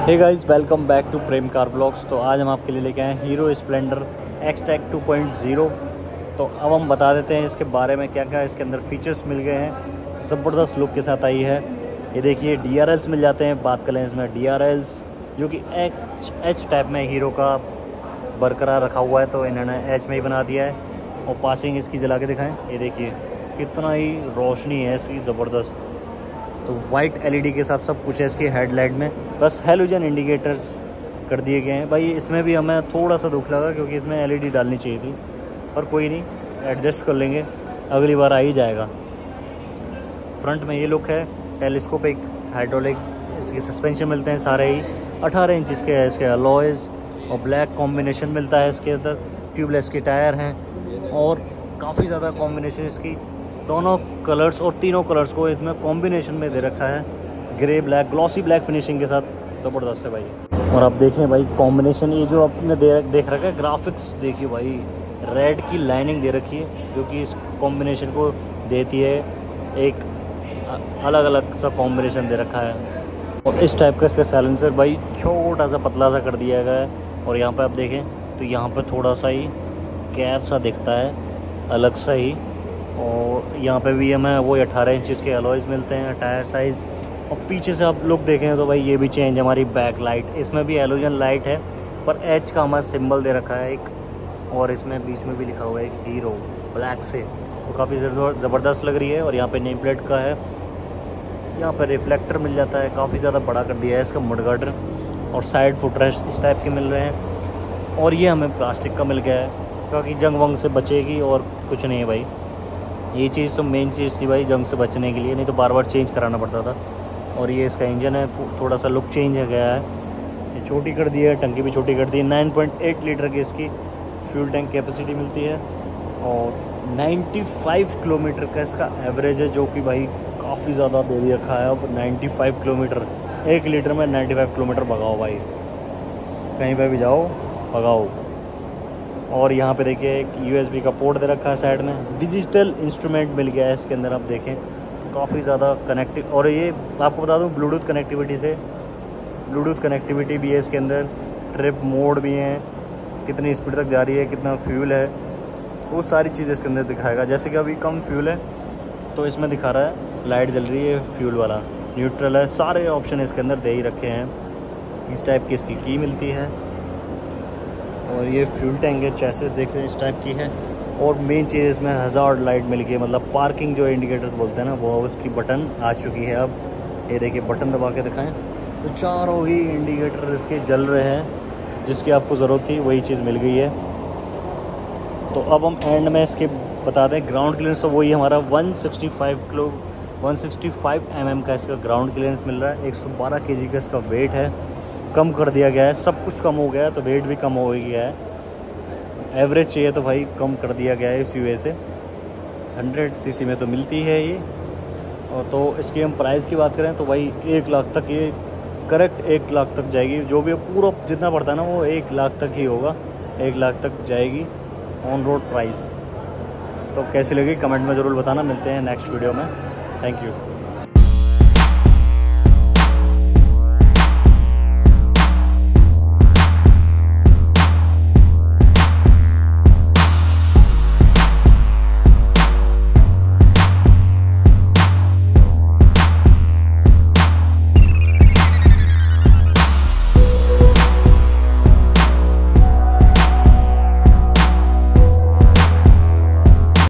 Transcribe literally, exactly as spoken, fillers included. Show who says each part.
Speaker 1: Hey guys, welcome back to Prem car blogs. तो आज हम आपके लिए लेके आए हैं Hero Splendor Xtec two point zero. तो अब हम बता देते हैं इसके बारे में क्या क्या इसके अंदर फीचर्स मिल गए हैं। ज़बरदस्त लुक के साथ आई है। ये देखिए डी आर एल्स मिल जाते हैं। बात करें इसमें डी आर एल्स जो कि एच एच टाइप में हीरो का बरकरार रखा हुआ है, तो इन्होंने एच में ही बना दिया है। और पासिंग इसकी जला के दिखाएँ, ये देखिए कितना ही रोशनी है इसकी, ज़बरदस्त। तो वाइट एलईडी के साथ सब कुछ है इसकी हेडलाइट में, बस हेलोजन इंडिकेटर्स कर दिए गए हैं। भाई इसमें भी हमें थोड़ा सा दुख लगा क्योंकि इसमें एलईडी डालनी चाहिए थी, पर कोई नहीं, एडजस्ट कर लेंगे, अगली बार आ ही जाएगा। फ्रंट में ये लुक है, टेलीस्कोपिक हाइड्रोलिक्स इसके सस्पेंशन मिलते हैं सारे ही। अठारह इंच इसके है इसके अलॉयज़ और ब्लैक कॉम्बिनेशन मिलता है इसके अंदर। ट्यूबलेस के टायर हैं और काफ़ी ज़्यादा कॉम्बिनेशन इसकी, दोनों कलर्स और तीनों कलर्स को इसमें कॉम्बिनेशन में दे रखा है। Grey black, glossy black finishing के साथ, ज़बरदस्त है भाई। और आप देखें भाई कॉम्बिनेशन, ये जो आपने दे देख रखा है ग्राफिक्स, देखिए भाई रेड की लाइनिंग दे रखी है जो कि इस कॉम्बिनेशन को देती है, एक अलग अलग सा कॉम्बिनेशन दे रखा है। और इस टाइप का इसका साइलेंसर भाई छोटा सा पतला सा कर दिया गया है। और यहाँ पर आप देखें तो यहाँ पर थोड़ा सा ही गैप सा दिखता है, अलग सा ही। और यहाँ पे भी हमें वो अठारह इंच के अलॉयज़ मिलते हैं, टायर साइज़। और पीछे से आप लोग देखें तो भाई ये भी चेंज, हमारी बैक लाइट, इसमें भी हेलोजन लाइट है पर एच का हमारा सिंबल दे रखा है एक, और इसमें बीच में भी लिखा हुआ है एक हीरो ब्लैक से, तो काफ़ी ज़बरदस्त लग रही है। और यहाँ पे नेम प्लेट का है, यहाँ पे रिफ्लेक्टर मिल जाता है, काफ़ी ज़्यादा बड़ा कर दिया है इसका मडगार्डर। और साइड फुटरेस्ट इस टाइप के मिल रहे हैं। और ये हमें प्लास्टिक का मिल गया है क्योंकि जंग वंग से बचेगी, और कुछ नहीं है भाई। ये चीज़ तो मेन चीज़ थी भाई, जंग से बचने के लिए, नहीं तो बार बार चेंज कराना पड़ता था। और ये इसका इंजन है, थोड़ा सा लुक चेंज हो गया है, ये छोटी कर दी है, टंकी भी छोटी कर दी है। नाइन पॉइंट एट लीटर की इसकी फ्यूल टैंक कैपेसिटी मिलती है। और पचानवे किलोमीटर का इसका एवरेज है, जो कि भाई काफ़ी ज़्यादा दे दिया रखा है। अब पचानवे किलोमीटर, एक लीटर में पचानवे किलोमीटर भगाओ भाई, कहीं पर भी जाओ भगाओ। और यहाँ पे देखिए एक यूएसबी का पोर्ट दे रखा है साइड में, डिजिटल इंस्ट्रूमेंट मिल गया है इसके अंदर, आप देखें काफ़ी ज़्यादा कनेक्टिव। और ये आपको बता दूँ ब्लूटूथ कनेक्टिविटी से, ब्लूटूथ कनेक्टिविटी भी है इसके अंदर, ट्रिप मोड भी है, कितनी स्पीड तक जा रही है, कितना फ्यूल है, वो सारी चीज़ें इसके अंदर दिखाएगा। जैसे कि अभी कम फ्यूल है तो इसमें दिखा रहा है लाइट जल रही है, फ्यूल वाला न्यूट्रल है, सारे ऑप्शन इसके अंदर दे ही रखे हैं। इस टाइप की इसकी की मिलती है। और ये फ्यूल टैंक है, चैसिस देख रहे हैं इस टाइप की है। और मेन चीज़ इसमें हज़ार्ड लाइट मिल गई है, मतलब पार्किंग जो इंडिकेटर्स बोलते हैं ना, वो उसकी बटन आ चुकी है अब। ये देखिए बटन दबा के दिखाएं तो चारों ही इंडिकेटर इसके जल रहे हैं, जिसकी आपको ज़रूरत थी वही चीज़ मिल गई है। तो अब हम एंड में इसके बता दें ग्राउंड क्लियरेंस, तो वही हमारा एक सौ पैंसठ किलो एक सौ पैंसठ एम एम का इसका ग्राउंड क्लियरेंस मिल रहा है। एक सौ बारह के जी का इसका वेट है, कम कर दिया गया है, सब कुछ कम हो गया है तो वेट भी कम हो गया है। एवरेज चाहिए तो भाई कम कर दिया गया है इस यूए से, हंड्रेड सीसी में तो मिलती है ये। और तो इसकी हम प्राइस की बात करें तो भाई एक लाख तक, ये करेक्ट एक लाख तक जाएगी, जो भी पूरा जितना पड़ता है ना वो एक लाख तक ही होगा, एक लाख तक जाएगी ऑन रोड प्राइस। तो कैसी लगी कमेंट में ज़रूर बताना, मिलते हैं नेक्स्ट वीडियो में, थैंक यू।